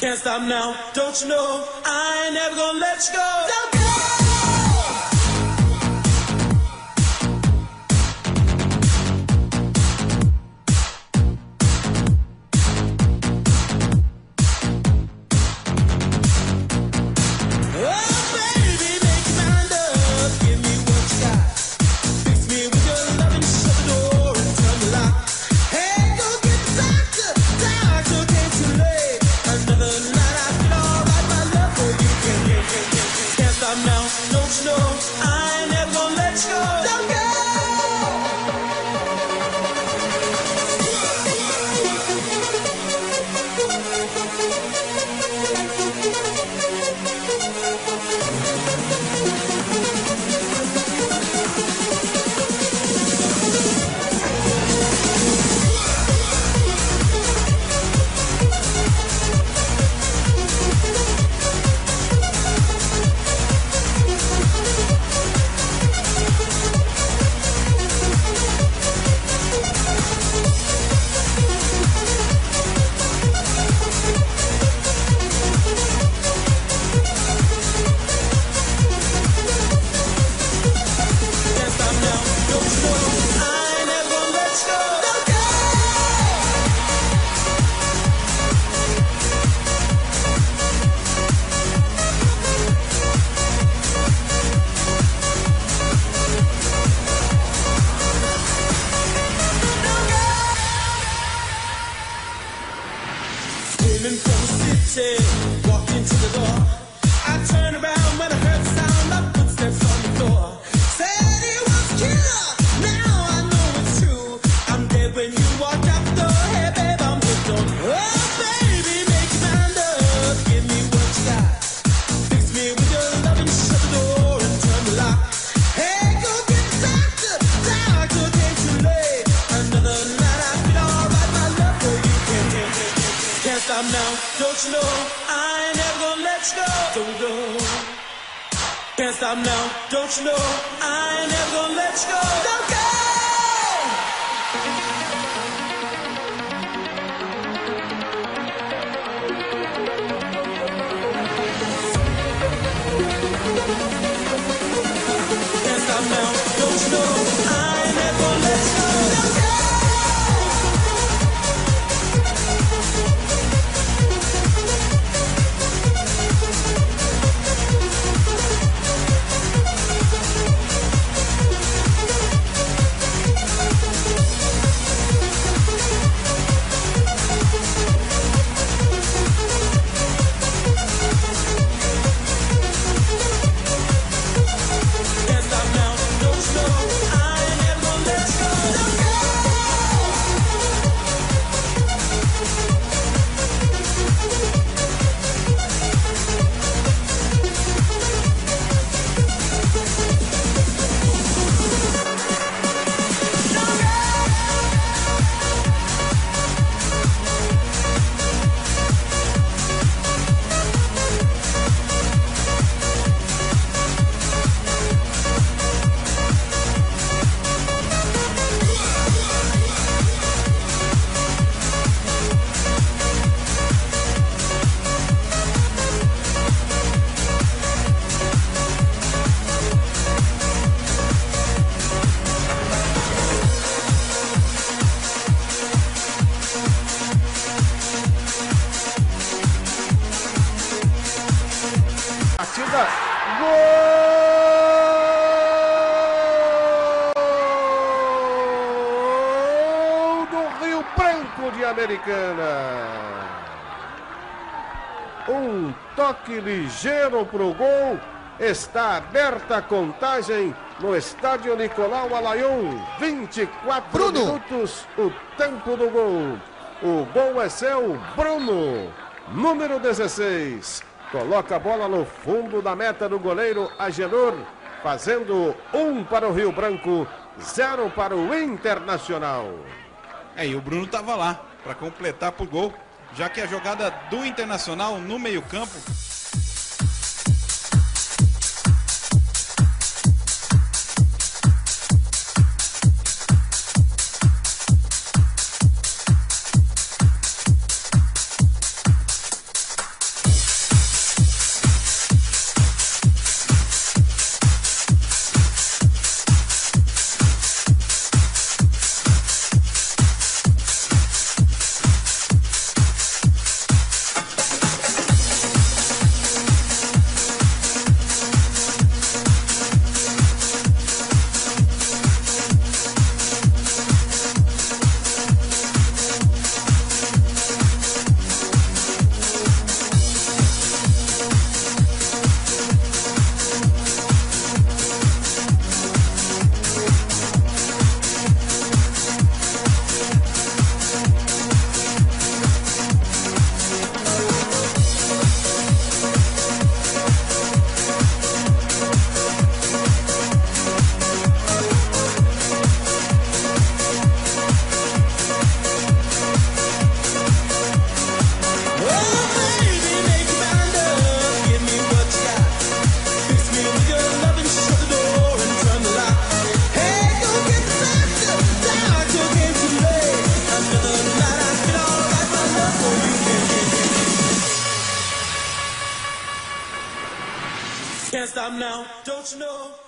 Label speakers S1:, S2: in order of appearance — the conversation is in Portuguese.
S1: Can't stop now, don't you know? I ain't never gonna let you go. Don't go.
S2: Um toque ligeiro pro gol. Está aberta a contagem no estádio Nicolau Alayon. 24 minutos, o tempo do gol. O gol é seu, Bruno, número 16. Coloca a bola no fundo da meta do goleiro Agenor, fazendo 1 para o Rio Branco, 0 para o Internacional.
S3: E o Bruno estava lá para completar pro gol, já que a jogada do Internacional no meio-campo
S1: Can't stop now, don't you know?